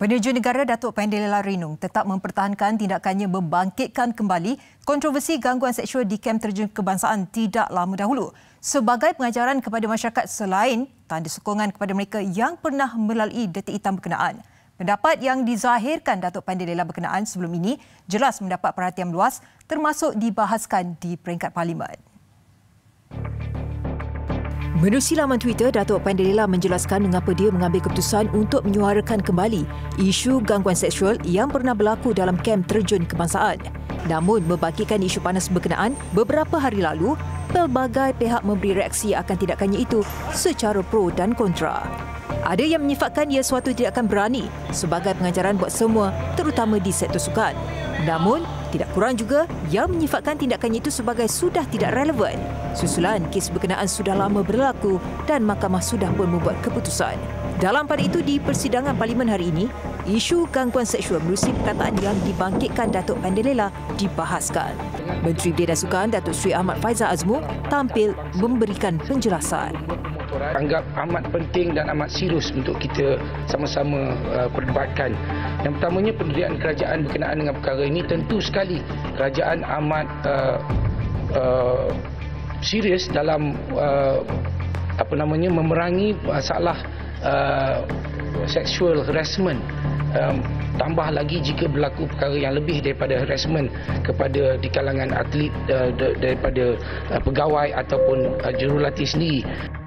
Penerjun Negara Datuk Pandelela Rinung tetap mempertahankan tindakannya membangkitkan kembali kontroversi gangguan seksual di kem terjun kebangsaan tidak lama dahulu sebagai pengajaran kepada masyarakat selain tanda sokongan kepada mereka yang pernah melalui detik hitam berkenaan. Pendapat yang dizahirkan Datuk Pandelela berkenaan sebelum ini jelas mendapat perhatian luas termasuk dibahaskan di peringkat Parlimen. Menerusi laman Twitter, Datuk Pandelela menjelaskan mengapa dia mengambil keputusan untuk menyuarakan kembali isu gangguan seksual yang pernah berlaku dalam kem terjun kebangsaan. Namun, membangkitkan isu panas berkenaan, beberapa hari lalu, pelbagai pihak memberi reaksi akan tindakannya itu secara pro dan kontra. Ada yang menyifatkan ia suatu tindakan berani sebagai pengajaran buat semua, terutama di sektor sukan. Namun, tidak kurang juga yang menyifatkan tindakannya itu sebagai sudah tidak relevan. Susulan kes berkenaan sudah lama berlaku dan mahkamah sudah pun membuat keputusan. Dalam pada itu, di persidangan Parlimen hari ini, isu gangguan seksual menerusi perkataan yang dibangkitkan Datuk Pandelela dibahaskan. Menteri Belia dan Sukan Datuk Seri Ahmad Faizal Azmu tampil memberikan penjelasan. Anggap amat penting dan amat serius untuk kita sama-sama perdebatkan. Yang pertamanya, pendirian kerajaan berkenaan dengan perkara ini tentu sekali kerajaan amat serius dalam memerangi masalah sexual harassment. Tambah lagi jika berlaku perkara yang lebih daripada harassment kepada di kalangan atlet, daripada pegawai ataupun jurulatih sendiri.